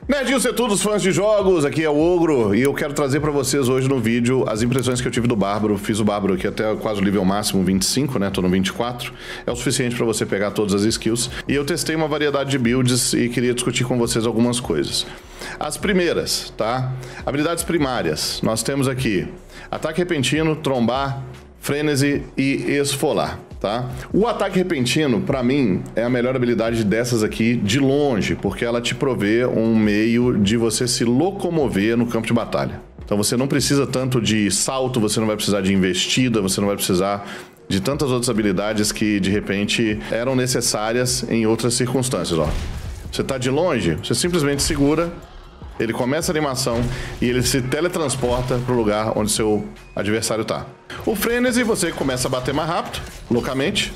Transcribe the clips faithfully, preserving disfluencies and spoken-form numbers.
Nerdinhos e todos os fãs de jogos, aqui é o Ogro e eu quero trazer pra vocês hoje no vídeo as impressões que eu tive do Bárbaro. Fiz o Bárbaro aqui até quase o nível máximo vinte e cinco, né? Tô no vinte e quatro. É o suficiente pra você pegar todas as skills. E eu testei uma variedade de builds e queria discutir com vocês algumas coisas. As primeiras, tá? Habilidades primárias. Nós temos aqui ataque repentino, trombar, frenesi e esfolar. Tá? O ataque repentino, pra mim, é a melhor habilidade dessas aqui de longe, porque ela te provê um meio de você se locomover no campo de batalha. Então você não precisa tanto de salto, você não vai precisar de investida, você não vai precisar de tantas outras habilidades que, de repente, eram necessárias em outras circunstâncias. Ó. Você tá de longe, você simplesmente segura, ele começa a animação e ele se teletransporta para o lugar onde seu adversário tá. O frenesi, você começa a bater mais rápido, loucamente.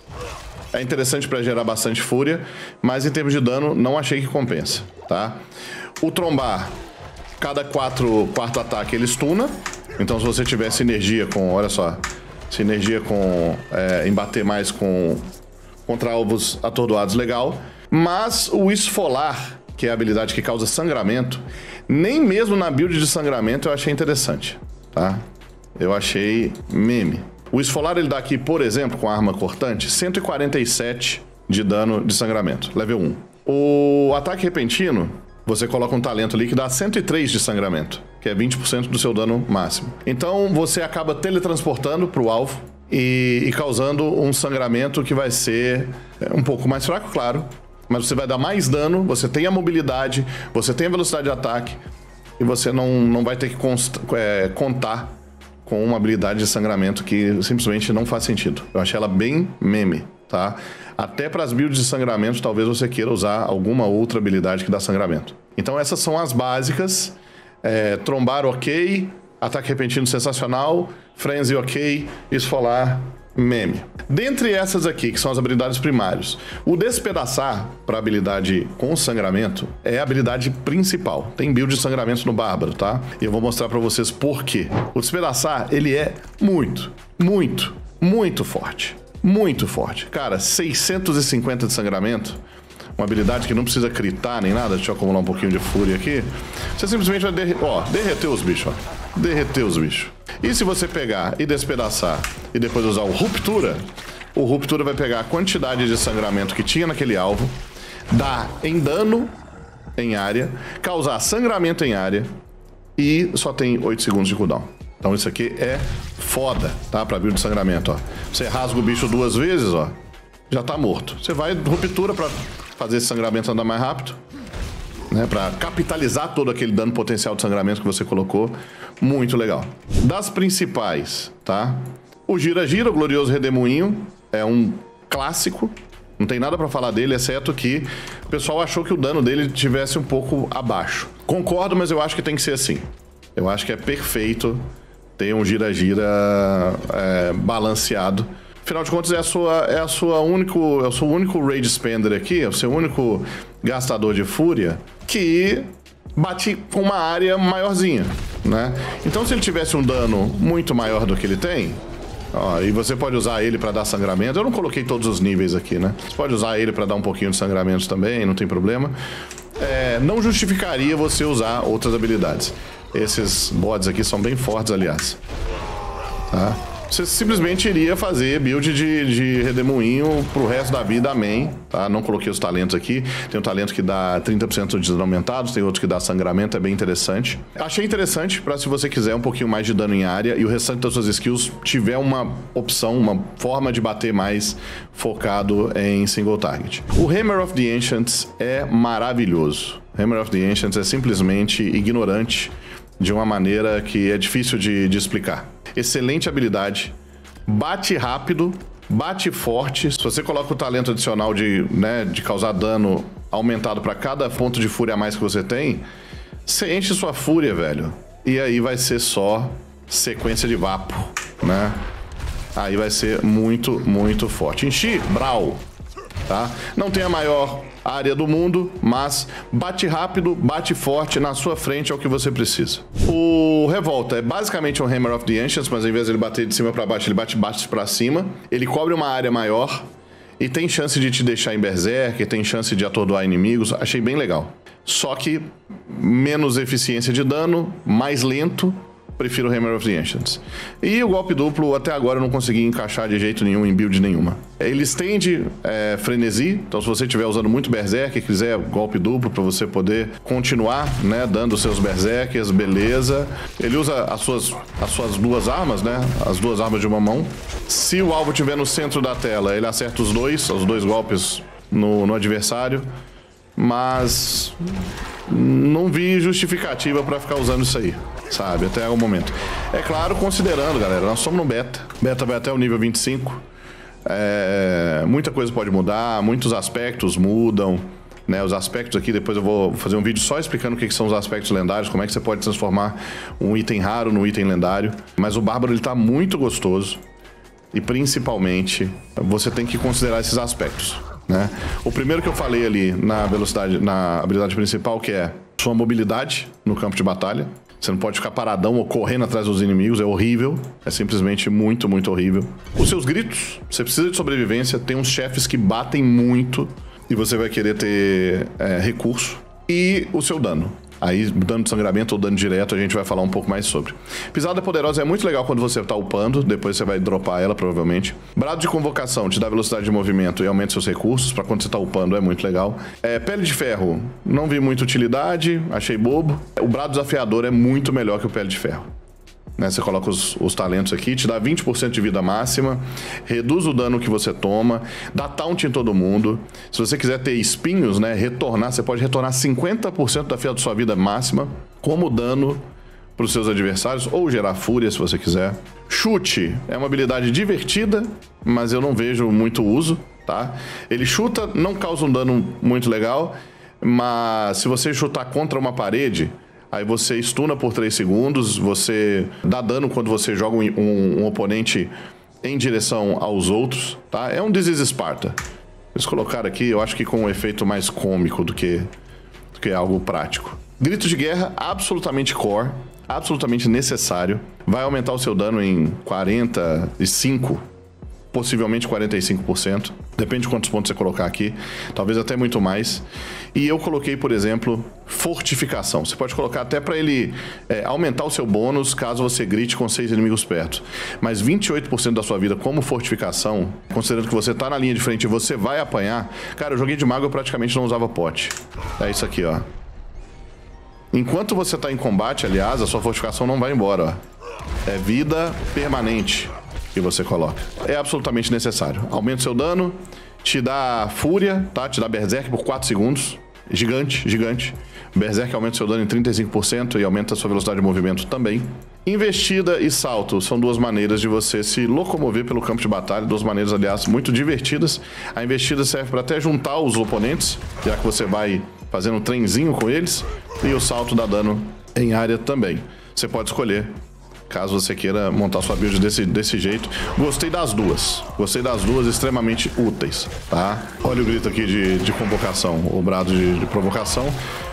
É interessante para gerar bastante fúria, mas em termos de dano, não achei que compensa, tá? O trombar, cada quatro, quarto ataque ele stuna. Então se você tiver sinergia com, olha só, sinergia com, é, em bater mais com, contra alvos atordoados, legal. Mas o esfolar, que é a habilidade que causa sangramento, nem mesmo na build de sangramento eu achei interessante, tá? Eu achei meme. O esfolar ele dá aqui, por exemplo, com a arma cortante, cento e quarenta e sete de dano de sangramento, level um. O ataque repentino, você coloca um talento ali que dá cento e três de sangramento, que é vinte por cento do seu dano máximo. Então você acaba teletransportando para o alvo e, e causando um sangramento que vai ser um pouco mais fraco, claro, mas você vai dar mais dano, você tem a mobilidade, você tem a velocidade de ataque e você não, não vai ter que const, é, contar com uma habilidade de sangramento que simplesmente não faz sentido. Eu achei ela bem meme, tá? Até para as builds de sangramento, talvez você queira usar alguma outra habilidade que dá sangramento. Então essas são as básicas. É, trombar ok, ataque repentino sensacional, frenzy ok, esfolar meme. Dentre essas aqui, que são as habilidades primárias, o despedaçar para habilidade com sangramento é a habilidade principal. Tem build de sangramento no Bárbaro, tá? E eu vou mostrar para vocês por quê. O despedaçar, ele é muito, muito, muito forte. Muito forte. Cara, seiscentos e cinquenta de sangramento, uma habilidade que não precisa critar nem nada. Deixa eu acumular um pouquinho de fúria aqui. Você simplesmente vai derre ó, derreter os bichos, ó. Derreter os bichos. E se você pegar e despedaçar e depois usar o Ruptura, o Ruptura vai pegar a quantidade de sangramento que tinha naquele alvo, dar em dano em área, causar sangramento em área e só tem oito segundos de cooldown. Então isso aqui é foda, tá? Pra build de sangramento, ó. Você rasga o bicho duas vezes, ó, já tá morto. Você vai Ruptura pra fazer esse sangramento andar mais rápido, né, para capitalizar todo aquele dano potencial de sangramento que você colocou. Muito legal. Das principais, tá? O gira-gira, o glorioso redemoinho, é um clássico. Não tem nada para falar dele, exceto que o pessoal achou que o dano dele tivesse um pouco abaixo. Concordo, mas eu acho que tem que ser assim. Eu acho que é perfeito ter um gira-gira é, balanceado. Afinal de contas, é a sua, é a sua único, é o seu único rage spender aqui, é o seu único gastador de fúria que bate com uma área maiorzinha, né? Então, se ele tivesse um dano muito maior do que ele tem, ó, e você pode usar ele para dar sangramento. Eu não coloquei todos os níveis aqui, né? Você pode usar ele para dar um pouquinho de sangramento também, não tem problema. É, não justificaria você usar outras habilidades. Esses bots aqui são bem fortes, aliás. Tá? Você simplesmente iria fazer build de, de redemoinho pro resto da vida, amém, tá? Não coloquei os talentos aqui. Tem um talento que dá trinta por cento de dano aumentados, tem outro que dá sangramento, é bem interessante. Achei interessante pra se você quiser um pouquinho mais de dano em área e o restante das suas skills tiver uma opção, uma forma de bater mais focado em single target. O Hammer of the Ancients é maravilhoso. Hammer of the Ancients é simplesmente ignorante de uma maneira que é difícil de, de explicar. Excelente habilidade, bate rápido, bate forte. Se você coloca o talento adicional de, né, de causar dano aumentado para cada ponto de fúria a mais que você tem, você enche sua fúria, velho. E aí vai ser só sequência de vapo, né? Aí vai ser muito, muito forte. Enchi, brau, tá? Não tem a maior área do mundo, mas bate rápido, bate forte, na sua frente é o que você precisa. O Revolta é basicamente um Hammer of the Ancients, mas ao invés de ele bater de cima para baixo, ele bate baixo para cima. Ele cobre uma área maior E tem chance de te deixar em berserk, tem chance de atordoar inimigos, achei bem legal. Só que menos eficiência de dano, mais lento, prefiro Hammer of the Ancients. E o golpe duplo, até agora eu não consegui encaixar de jeito nenhum em build nenhuma. Ele estende é, frenesi, então se você estiver usando muito berserk e quiser golpe duplo para você poder continuar, né, dando seus berserkers, beleza. Ele usa as suas, as suas duas armas, né, as duas armas de uma mão. Se o alvo estiver no centro da tela, ele acerta os dois, os dois golpes no, no adversário. Mas não vi justificativa para ficar usando isso aí, sabe, até o momento. É claro, considerando, galera, nós somos no beta. Beta vai até o nível vinte e cinco. É, muita coisa pode mudar, muitos aspectos mudam, né? Os aspectos aqui, depois eu vou fazer um vídeo só explicando o que são os aspectos lendários, como é que você pode transformar um item raro no item lendário. Mas o Bárbaro, ele tá muito gostoso. E principalmente, você tem que considerar esses aspectos, né? O primeiro que eu falei ali na velocidade, na habilidade principal, que é sua mobilidade no campo de batalha. Você não pode ficar paradão ou correndo atrás dos inimigos, é horrível. É simplesmente muito, muito horrível. Os seus gritos, você precisa de sobrevivência, tem uns chefes que batem muito e você vai querer ter é, recurso. E o seu dano. Aí, dano de sangramento ou dano direto, a gente vai falar um pouco mais sobre. Pisada poderosa é muito legal quando você tá upando, depois você vai dropar ela, provavelmente. Brado de convocação te dá velocidade de movimento e aumenta seus recursos, pra quando você tá upando, é muito legal. É, pele de ferro, não vi muita utilidade, achei bobo. O brado desafiador é muito melhor que o pele de ferro. Né, você coloca os, os talentos aqui, te dá vinte por cento de vida máxima, reduz o dano que você toma, dá taunt em todo mundo. Se você quiser ter espinhos, né, retornar, você pode retornar cinquenta por cento da sua vida máxima como dano para os seus adversários, ou gerar fúria se você quiser. Chute é uma habilidade divertida, mas eu não vejo muito uso, tá? Ele chuta, não causa um dano muito legal, mas se você chutar contra uma parede, aí você stuna por três segundos, você dá dano quando você joga um, um, um oponente em direção aos outros, tá? É um This is Sparta. Eles colocaram aqui, eu acho que com um efeito mais cômico do que, do que algo prático. Grito de guerra, absolutamente core, absolutamente necessário. Vai aumentar o seu dano em quarenta e cinco por cento. Possivelmente quarenta e cinco por cento, depende de quantos pontos você colocar aqui, talvez até muito mais. E eu coloquei, por exemplo, fortificação. Você pode colocar até para ele é, aumentar o seu bônus caso você grite com seis inimigos perto. Mas vinte e oito por cento da sua vida como fortificação, considerando que você tá na linha de frente e você vai apanhar. Cara, eu joguei de mago, eu praticamente não usava pote. É isso aqui, ó. Enquanto você tá em combate, aliás, a sua fortificação não vai embora, ó. É vida permanente que você coloca. É absolutamente necessário. Aumenta o seu dano, te dá fúria, tá? Te dá berserk por quatro segundos. Gigante, gigante. Berserk aumenta o seu dano em trinta e cinco por cento e aumenta a sua velocidade de movimento também. Investida e salto são duas maneiras de você se locomover pelo campo de batalha, duas maneiras, aliás, muito divertidas. A investida serve para até juntar os oponentes, já que você vai fazendo um trenzinho com eles, e o salto dá dano em área também. Você pode escolher caso você queira montar sua build desse, desse jeito. Gostei das duas. Gostei das duas, extremamente úteis, tá? Olha o grito aqui de, de convocação, o brado de, de provocação.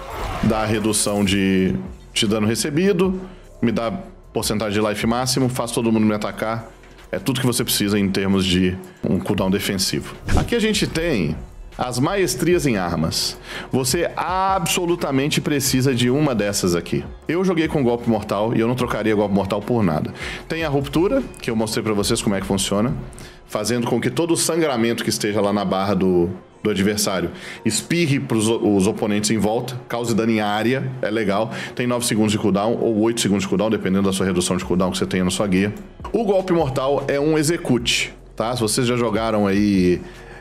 Dá redução de, de dano recebido, me dá porcentagem de life máximo, faz todo mundo me atacar. É tudo que você precisa em termos de um cooldown defensivo. Aqui a gente tem as maestrias em armas. Você absolutamente precisa de uma dessas aqui. Eu joguei com golpe mortal e eu não trocaria golpe mortal por nada. Tem a ruptura, que eu mostrei pra vocês como é que funciona, fazendo com que todo o sangramento que esteja lá na barra do, do adversário espirre pros os oponentes em volta, cause dano em área, é legal. Tem nove segundos de cooldown ou oito segundos de cooldown, dependendo da sua redução de cooldown que você tenha na sua guia. O golpe mortal é um execute, tá? Se vocês já jogaram aí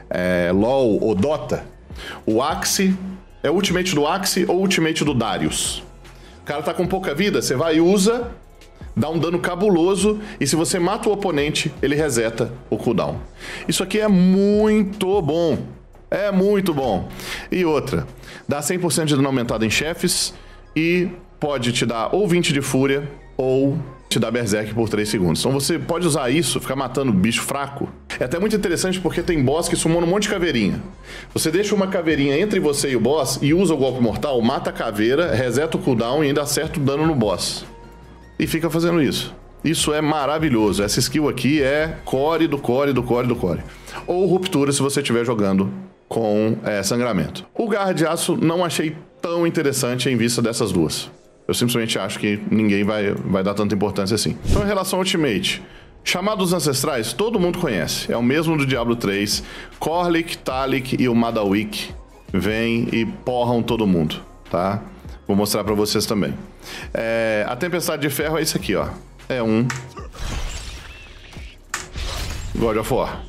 É, LOL ou Dota, o Axe é o ultimate do Axe ou o ultimate do Darius. O cara tá com pouca vida, você vai e usa, dá um dano cabuloso, e se você mata o oponente, ele reseta o cooldown. Isso aqui é muito bom, é muito bom. E outra, dá cem por cento de dano aumentado em chefes e pode te dar ou vinte de fúria ou te dá berserk por três segundos. Então você pode usar isso, ficar matando bicho fraco. É até muito interessante porque tem boss que sumam um monte de caveirinha. Você deixa uma caveirinha entre você e o boss e usa o golpe mortal, mata a caveira, reseta o cooldown e ainda acerta o dano no boss. E fica fazendo isso. Isso é maravilhoso. Essa skill aqui é core do core do core do core. Ou ruptura se você estiver jogando com é, sangramento. O Garra de Aço não achei tão interessante em vista dessas duas. Eu simplesmente acho que ninguém vai, vai dar tanta importância assim. Então, em relação ao Ultimate, Chamado dos Ancestrais, todo mundo conhece. É o mesmo do Diablo três. Korlik, Talik e o Madawik vêm e porram todo mundo, tá? Vou mostrar pra vocês também. É, a Tempestade de Ferro é isso aqui, ó. É um God of War.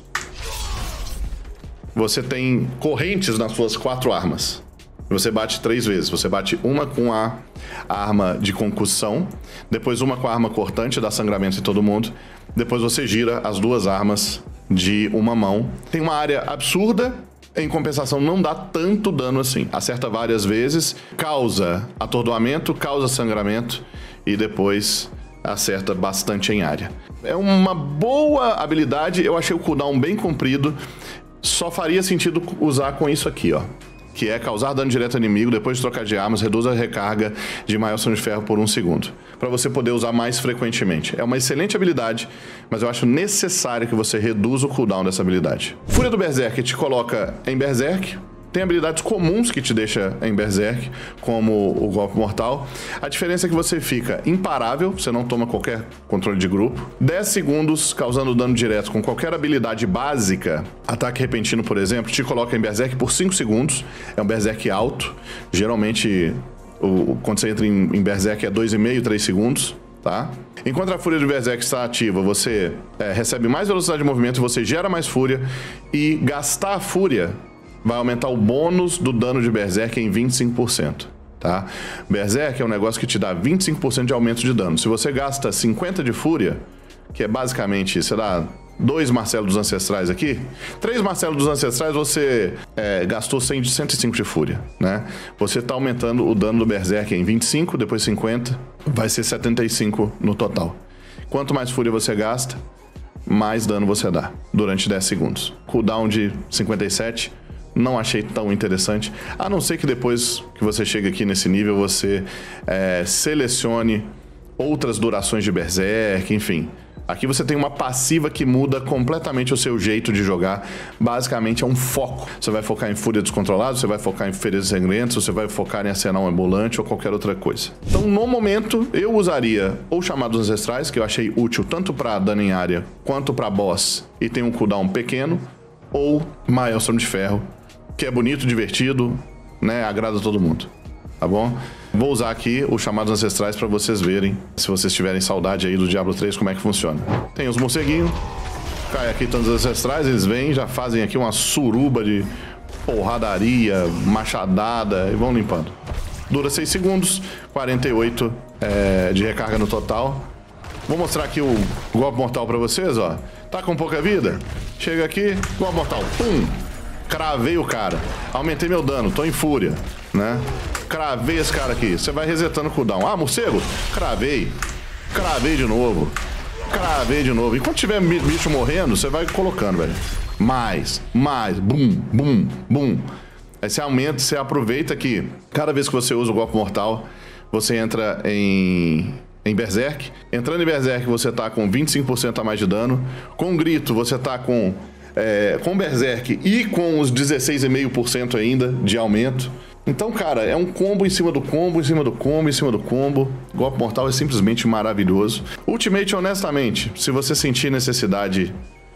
Você tem correntes nas suas quatro armas. Você bate três vezes. Você bate uma com a arma de concussão, depois uma com a arma cortante, dá sangramento em todo mundo, depois você gira as duas armas de uma mão. Tem uma área absurda, em compensação não dá tanto dano assim. Acerta várias vezes, causa atordoamento, causa sangramento e depois acerta bastante em área. É uma boa habilidade, eu achei o cooldown bem comprido, só faria sentido usar com isso aqui, ó. Que é causar dano direto ao inimigo, depois de trocar de armas, reduz a recarga de Maelstrom de Ferro por um segundo. Para você poder usar mais frequentemente. É uma excelente habilidade, mas eu acho necessário que você reduza o cooldown dessa habilidade. Fúria do Berserk te coloca em Berserk. Tem habilidades comuns que te deixa em Berserk, como o Golpe Mortal. A diferença é que você fica imparável, você não toma qualquer controle de grupo. dez segundos causando dano direto com qualquer habilidade básica. Ataque repentino, por exemplo, te coloca em Berserk por cinco segundos. É um Berserk alto. Geralmente, o, quando você entra em, em Berserk é dois e meio, três segundos. Tá? Enquanto a Fúria do Berserk está ativa, você é, recebe mais velocidade de movimento, você gera mais Fúria. E gastar a Fúria vai aumentar o bônus do dano de Berserk em vinte e cinco por cento, tá? Berserk é um negócio que te dá vinte e cinco por cento de aumento de dano. Se você gasta cinquenta de Fúria, que é basicamente, você dá dois Marcelo dos Ancestrais aqui, três Marcelo dos Ancestrais você é, gastou cem de cento e cinco de Fúria, né? Você tá aumentando o dano do Berserk em vinte e cinco, depois cinquenta, vai ser setenta e cinco no total. Quanto mais Fúria você gasta, mais dano você dá durante dez segundos. Cooldown de cinquenta e sete, não achei tão interessante, a não ser que depois que você chega aqui nesse nível, você é, selecione outras durações de Berserk, enfim. Aqui você tem uma passiva que muda completamente o seu jeito de jogar. Basicamente é um foco. Você vai focar em Fúria Descontrolada, você vai focar em Feridas Sangrentas, você vai focar em acenar um ambulante ou qualquer outra coisa. Então, no momento, eu usaria ou Chamados Ancestrais, que eu achei útil tanto para dano em área quanto para boss e tem um cooldown pequeno, ou Maelstrom de Ferro, que é bonito, divertido, né? Agrada todo mundo, tá bom? Vou usar aqui os Chamados Ancestrais para vocês verem, se vocês tiverem saudade aí do Diablo três, como é que funciona. Tem os morceguinhos, cai aqui tantos ancestrais, eles vêm, já fazem aqui uma suruba de porradaria, machadada e vão limpando. Dura seis segundos, quarenta e oito é, de recarga no total. Vou mostrar aqui o Golpe Mortal para vocês, ó. Tá com pouca vida? Chega aqui, Golpe Mortal, pum! Cravei o cara, aumentei meu dano, tô em fúria, né? Cravei esse cara aqui, você vai resetando o cooldown. Ah, morcego? Cravei, cravei de novo, cravei de novo. Enquanto tiver bicho morrendo, você vai colocando, velho. Mais, mais, bum, bum, bum. Aí você aumenta, você aproveita que cada vez que você usa o Golpe Mortal, você entra em... em Berserk. Entrando em Berserk, você tá com vinte e cinco por cento a mais de dano. Com Grito, você tá com... É, com Berserk e com os dezesseis vírgula cinco por cento ainda de aumento. Então, cara, é um combo em cima do combo, em cima do combo, em cima do combo. Golpe Mortal é simplesmente maravilhoso. Ultimate, honestamente, se você sentir necessidade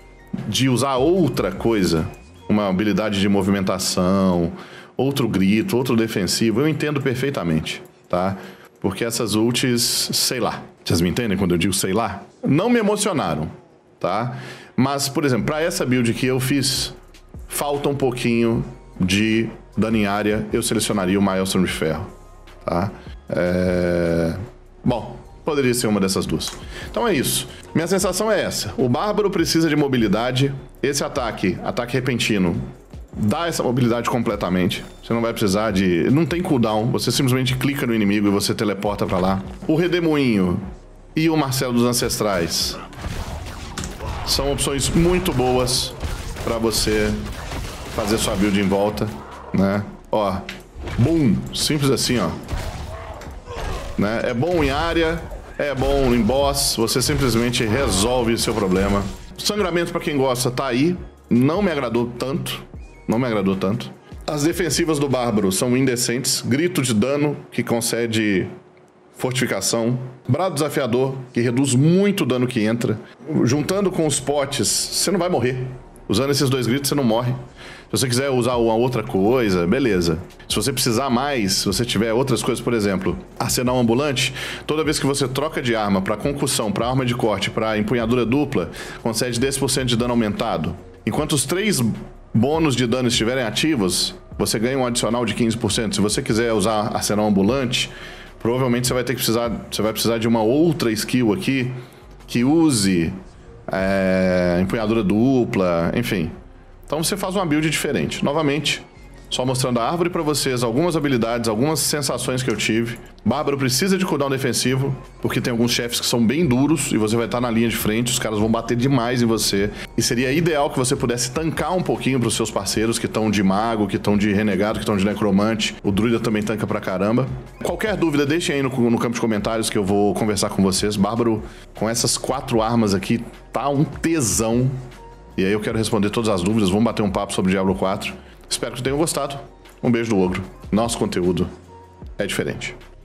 de usar outra coisa, uma habilidade de movimentação, outro grito, outro defensivo, eu entendo perfeitamente, tá? Porque essas ultis, sei lá. Vocês me entendem quando eu digo sei lá? Não me emocionaram, tá? Mas, por exemplo, para essa build que eu fiz, falta um pouquinho de dano em área, eu selecionaria o Maelstrom de Ferro, tá? É... Bom, poderia ser uma dessas duas. Então é isso. Minha sensação é essa. O Bárbaro precisa de mobilidade. Esse ataque, ataque repentino, dá essa mobilidade completamente. Você não vai precisar de... Não tem cooldown. Você simplesmente clica no inimigo e você teleporta pra lá. O Redemoinho e o Marcelo dos Ancestrais são opções muito boas pra você fazer sua build em volta, né? Ó, boom, simples assim, ó. Né? É bom em área, é bom em boss, você simplesmente resolve seu problema. Sangramento, pra quem gosta, tá aí. Não me agradou tanto. Não me agradou tanto. As defensivas do Bárbaro são indecentes. Grito de dano, que concede fortificação. Brado desafiador, que reduz muito o dano que entra. Juntando com os potes, você não vai morrer. Usando esses dois gritos, você não morre. Se você quiser usar uma outra coisa, beleza. Se você precisar mais, se você tiver outras coisas, por exemplo, arsenal ambulante, toda vez que você troca de arma para concussão, para arma de corte, para empunhadura dupla, concede dez por cento de dano aumentado. Enquanto os três bônus de dano estiverem ativos, você ganha um adicional de quinze por cento. Se você quiser usar arsenal ambulante, provavelmente você vai ter que precisar, você vai precisar de uma outra skill aqui que use é, empunhadura dupla, enfim. Então você faz uma build diferente. Novamente, só mostrando a árvore para vocês, algumas habilidades, algumas sensações que eu tive. Bárbaro precisa de cooldown defensivo, porque tem alguns chefes que são bem duros e você vai estar na linha de frente, os caras vão bater demais em você. E seria ideal que você pudesse tancar um pouquinho para os seus parceiros que estão de mago, que estão de renegado, que estão de necromante. O druida também tanca pra caramba. Qualquer dúvida, deixem aí no, no campo de comentários que eu vou conversar com vocês. Bárbaro, com essas quatro armas aqui, tá um tesão. E aí eu quero responder todas as dúvidas, vamos bater um papo sobre Diablo quatro. Espero que tenham gostado. Um beijo do Ogro. Nosso conteúdo é diferente.